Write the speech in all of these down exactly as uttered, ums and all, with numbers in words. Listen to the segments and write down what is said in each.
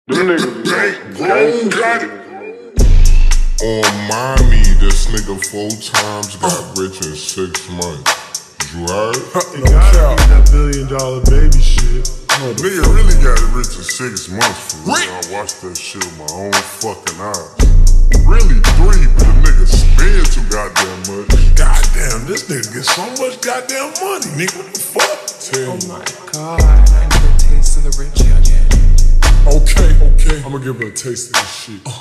Them niggas gang got it. On mommy, this nigga four times got rich in six months. You heard? No cap. That billion dollar baby shit. No, the nigga really got rich in six months for real. I watched that shit with my own fucking eyes. Really three, but the nigga spend too goddamn much. Goddamn, this nigga get so much goddamn money, nigga. What the fuck? Oh my god, I need a taste of the rich youngin'. Okay, okay, I'ma give her a taste of this shit. Uh,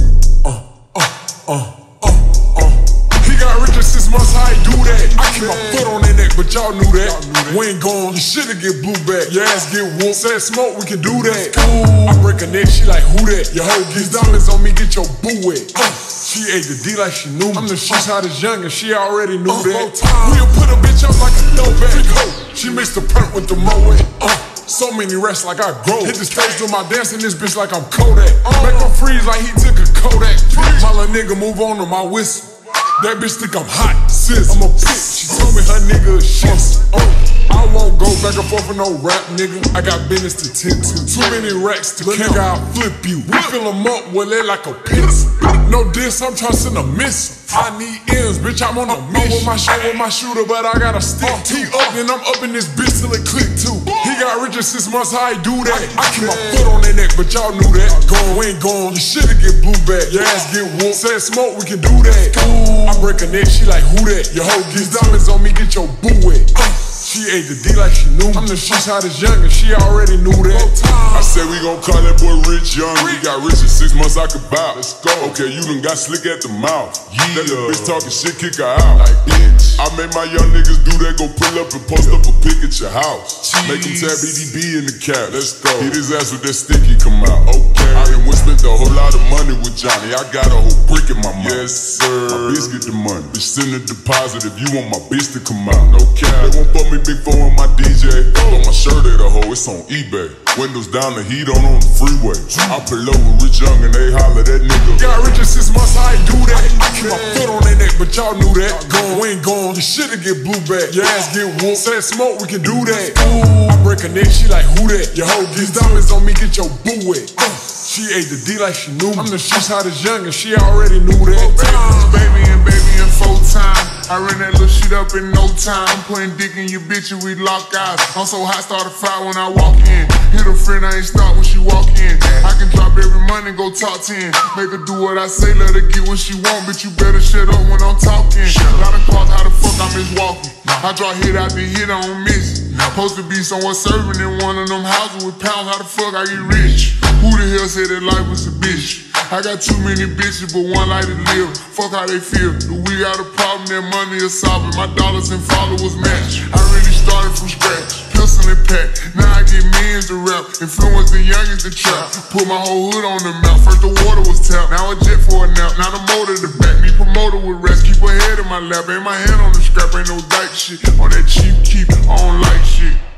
uh, uh, uh, uh, uh. He got rich in six months, how he do that? I keep my foot on their neck, but y'all knew that. We ain't gone, your shit'll get blue back. Your ass get whooped, said smoke, we can do that. I break her neck, she like, who that? Your hoe gets diamonds on me, get your boo wet. Uh, she ate the D like she knew me. I'm the shit's hottest youngin', she already knew uh, that. We'll put a bitch up like a throwback. She mixed the perk with the moe. Uh, So many rests like I grow. Hit the stage doing my dance in this bitch like I'm Kodak. Make him freeze like he took a Kodak. My little nigga move on to my whistle. That bitch think I'm hot, sis. I'm a bitch. She told me her nigga is shit. Oh, I won't go back and forth with no rap, nigga. I got business to tend to. Too many racks to count. Nigga, I'll flip you. We fill them up with it like a piss. No diss, I'm trying to send a missile. I need ends, bitch, I'm on a mission. With my shot with my shooter, but I got a stick too. He up and I'm up in this bitch till it click too. He got rich in six months, how he do that? I keep my foot on their neck, but y'all knew that. Gone, we ain't gone, your shit'll get blue back. Your ass get whooped, said smoke, we can do that. I break her neck, she like, who that? Your hoe gets diamonds on me, get your boo wet. She ate the D like she knew me. I'm the shit's hottest youngin', she already knew that. I said we gon' call that boy Rich Young. He got rich in six months, I could bow. Let's go. Okay, you done got slick at the mouth. Yeah. Let the bitch talking shit, kick her out. Like, bitch. I made my young niggas do that, go pull up and post up a pic at your house. Jeez. Make him tab E D B in the cap. Let's go. Hit his ass with that sticky come out. Okay. I done went spent a whole lot of money with Johnny. I got a whole brick in my mouth. Yes, sir. My bitch get the money. Bitch send a deposit if you want my bitch to come out. No cap. They won't fuck me big four on my D J. Throw my shirt at a hoe, it's on eBay. Windows down, the heat on on the freeway. I pull up with Rich Young and they holler that nigga. Got rich in six months, how he do that? I keep my foot on their neck, but y'all knew that. Gone, we ain't gone, your shit'll get blue back. Your ass get whooped, said smoke, we can do that. I break her neck, she like, who that? Your hoe gets diamonds on me, get your boo wet. She ate the D like she knew me. I'm the shit's hottest youngin', she already knew that. Baby and baby and full time. I ran that little shit up in no time. I'm putting dick in your bitch and we lock eyes. I'm so hot, start a fire when I walk in. Hit a friend, I ain't stop when she walk in. I can drop every money, go top ten. Make her do what I say, let her get what she want. But you better shut up when I'm talking. Lot of clock, how the fuck I miss walking? I draw hit after hit, I don't miss. Supposed to be someone serving in one of them houses with pounds. How the fuck I get rich? Who the hell said that life was a bitch? I got too many bitches, but one like to live. Fuck how they feel. Do we got a problem? That money is solving. My dollars and followers match. I really started from scratch. Pistol and pack. Now I get millions to rap. Influence the youngest to trap. Put my whole hood on the map. First the water was tapped. Now a jet for a nap. Now the motor to back. Me promoter with rest. Keep her head in my lap. Ain't my hand on the scrap. Ain't no dyke shit. On that cheap keep. I don't like shit.